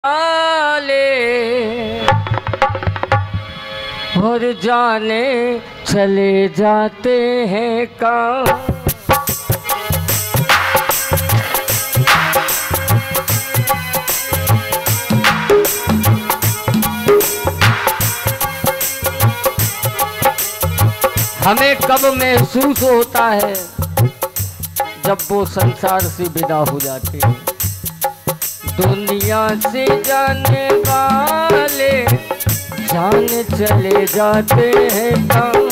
और जाने चले जाते हैं कहाँ। हमें कब महसूस होता है जब वो संसार से विदा हो जाते हैं। दुनिया से जाने वाले जाने चले जाते हैं कहाँ।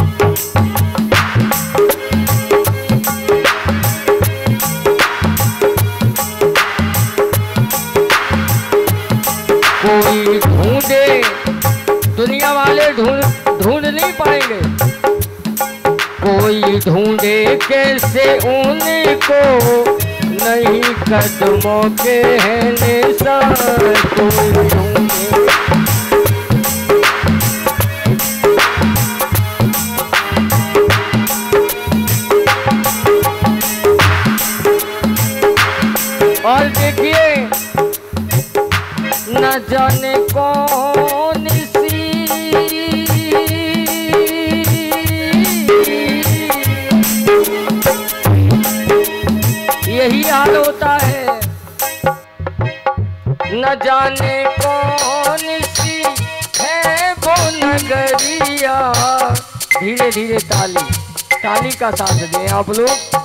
कोई ढूंढे, दुनिया वाले ढूंढ नहीं पाएंगे। कोई ढूंढे कैसे उनको, नहीं कदमों के हैं निशान। कोई ढूंढे, और देखिए न जाने कौन सी यही हाल होता है। न जाने कौन सी है वो नगरिया। धीरे धीरे ताली का साथ दें आप लोग,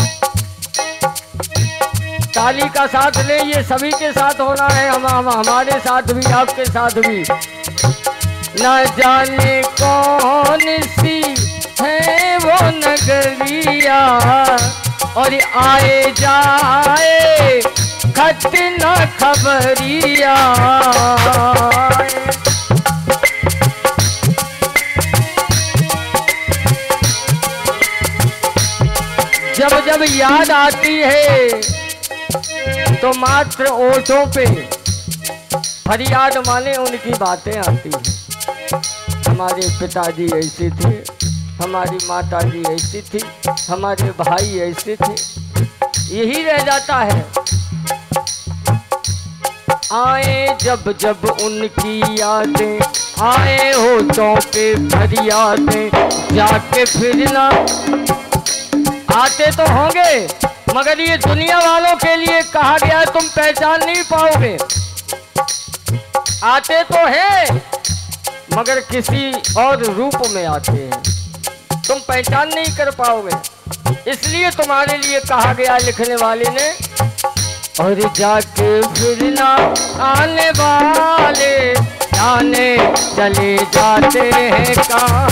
ताली का साथ ले। ये सभी के साथ होना है, हमारे साथ भी, आपके साथ भी। न जाने कौन सी है वो नगरिया, और आए जाए खत न खबरिया। जब जब याद आती है तो मात्र ओठों पे फरियाद माने उनकी बातें आती हैं। हमारे पिताजी ऐसे थे, हमारी माताजी ऐसी थी, हमारे भाई ऐसे थे, यही रह जाता है। आए जब जब उनकी यादें, आए होठों पे फरियादें, जाके फिरना आते तो होंगे, मगर ये दुनिया वालों के लिए कहा गया है तुम पहचान नहीं पाओगे। आते तो हैं मगर किसी और रूप में आते हैं, तुम पहचान नहीं कर पाओगे। इसलिए तुम्हारे लिए कहा गया लिखने वाले ने, और जाके फिरना आने वाले जाने चले जाते हैं कहाँ।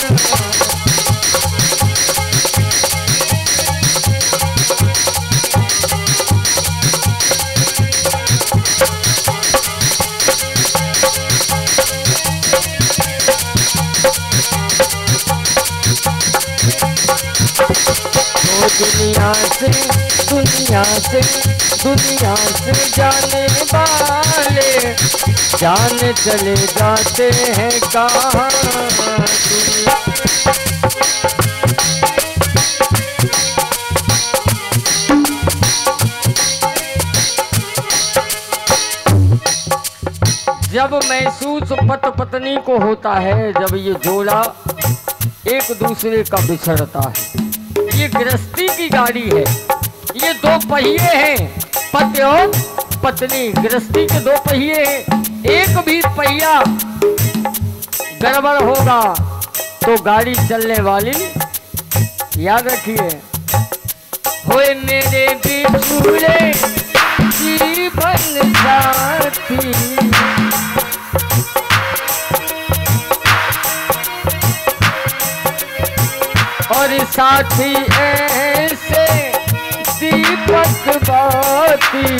दुनिया से जाने वाले जाने चले जाते हैं कहाँ। जब महसूस पति पत्नी को होता है, जब ये जोड़ा एक दूसरे का बिछड़ता है। ये गृहस्थी की गाड़ी है, ये दो पहिए हैं, पति और पत्नी। गृहस्थी के दो पहिए हैं, एक भी पहिया गड़बड़ होगा तो गाड़ी चलने वाली, याद रखिए। होए मेरे बिछुड़े जीवन साथी, और साथी ऐसे दीपक बाती।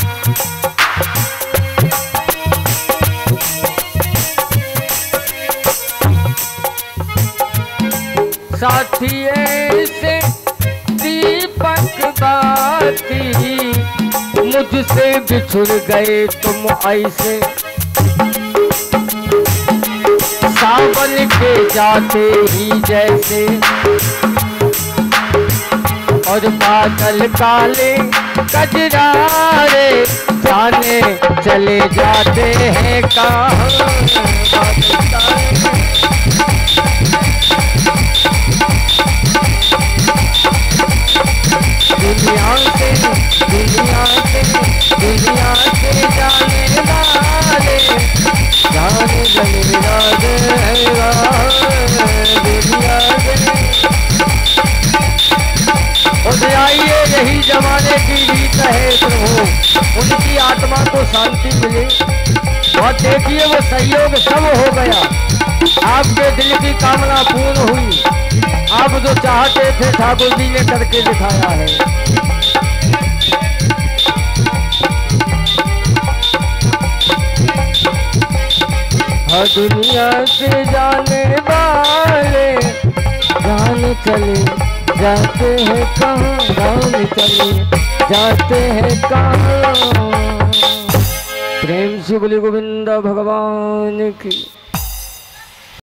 साथी ऐसे दीपक बाती, मुझसे बिछुड़ गए तुम ऐसे। सावन के जाते ही जैसे, और बादल काले कजरारे जाने चले जाते हैं कहाँ दुनिया से दुनिया से दुनिया से जाने वाले जाने लगे दुनिया से आइए। यही जमाने की रीत है प्रभु, उनकी आत्मा को शांति मिले। और देखिए वो सहयोग सब हो गया, आपके दिल की कामना पूर्ण हुई। आप जो चाहते थे ठाकुर जी ने करके दिखाया है। हर दुनिया से जाने वाले जान चले जाते हैं कहाँ, जान चले जाते हैं कहाँ। प्रेम से बोले गोविंद भगवान की।